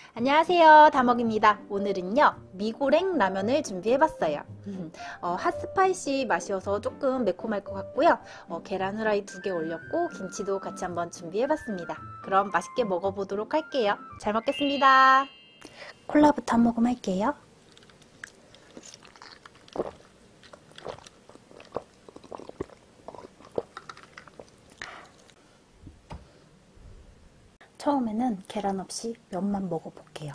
안녕하세요, 다먹입니다. 오늘은요, 미고랭 라면을 준비해봤어요. 핫스파이시 맛이어서 조금 매콤할 것 같고요. 계란 후라이 2개 올렸고 김치도 같이 한번 준비해봤습니다. 그럼 맛있게 먹어보도록 할게요. 잘 먹겠습니다. 콜라부터 한 모금 할게요. 처음에는 계란 없이 면만 먹어볼게요.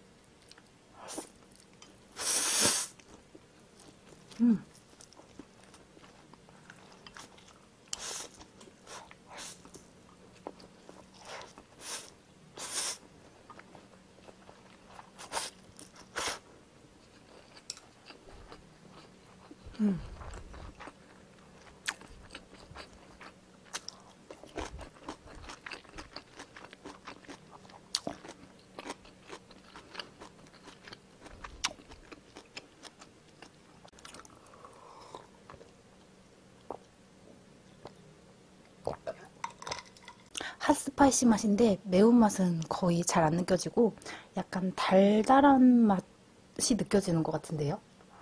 핫스파이시 맛인데 매운맛은 거의 잘 안 느껴지고 약간 달달한 맛이 느껴지는 것 같은데요.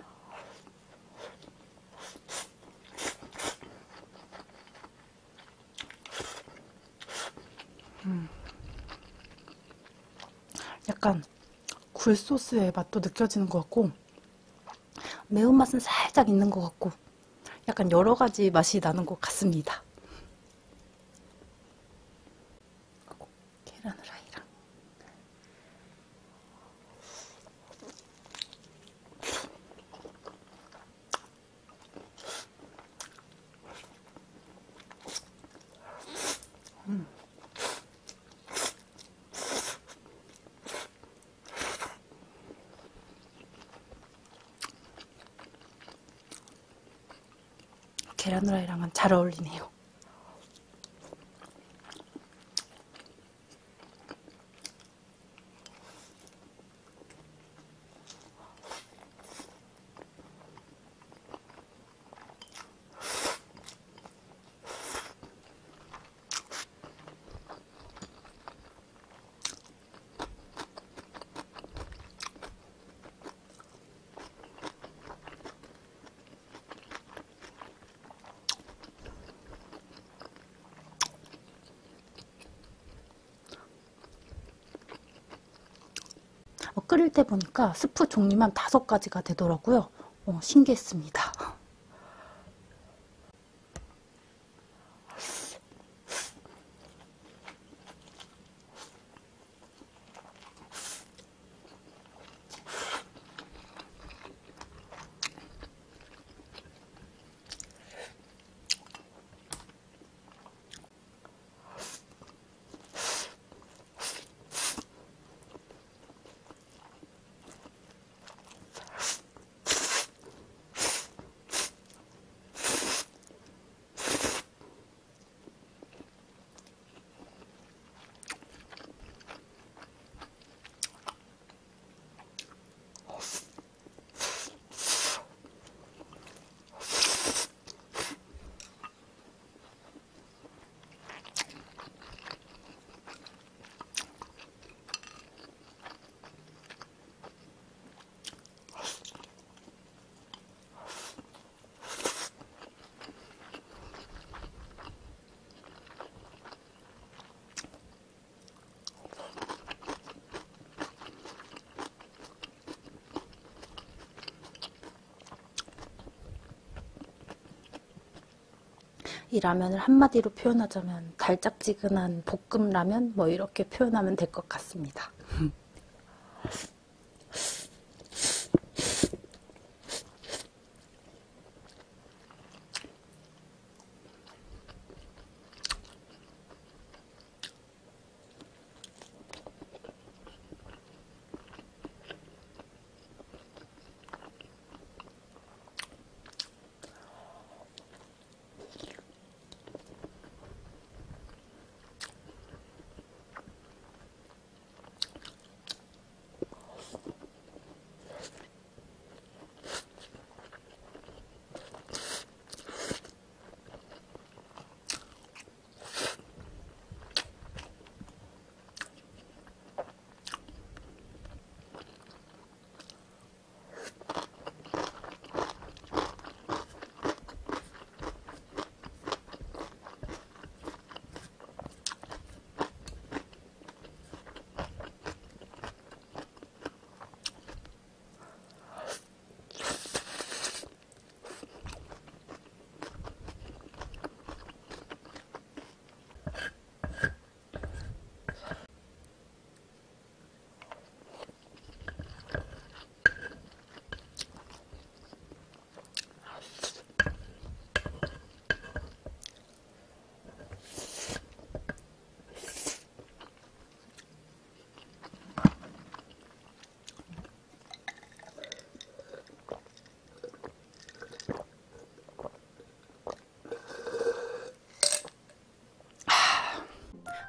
약간 굴소스의 맛도 느껴지는 것 같고 매운맛은 살짝 있는 것 같고 약간 여러 가지 맛이 나는 것 같습니다. 계란 후라이랑 계란 후라이랑은 잘 어울리네요. 끓일 때 보니까 스프 종류만 5가지가 되더라고요. 신기했습니다. 이 라면을 한마디로 표현하자면 달짝지근한 볶음 라면 뭐 이렇게 표현하면 될 것 같습니다.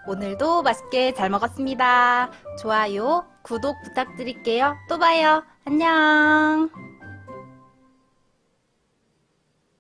오늘도 맛있게 잘 먹었습니다. 좋아요, 구독 부탁드릴게요. 또 봐요. 안녕.